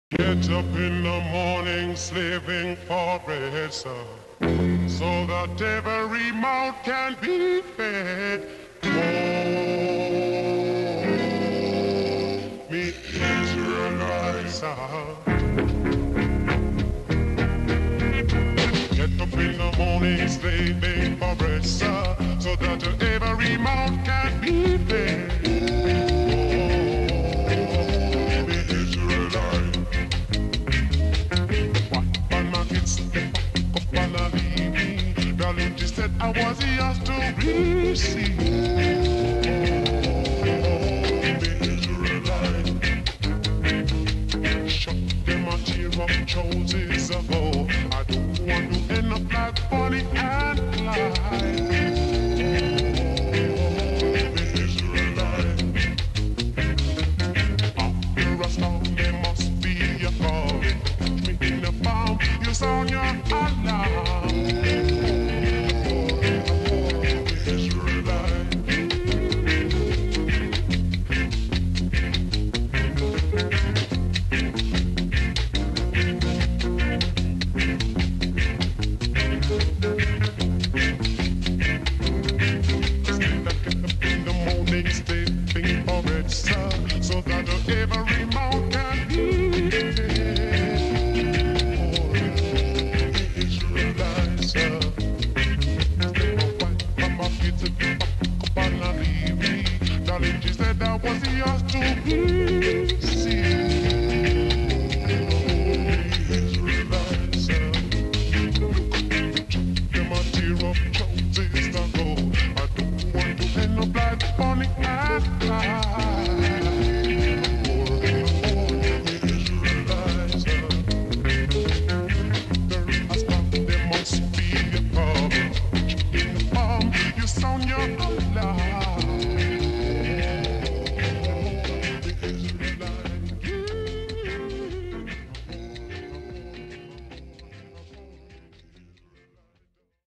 Get up in the morning, slaving for bread, sir, so that every mouth can be fed. Oh, me Israelites, get up in the morning, slaving for bread, sir, so that every mouth can be fed. Said I was yours to receive. The Israelite shut them a tear up choices ago. I don't want to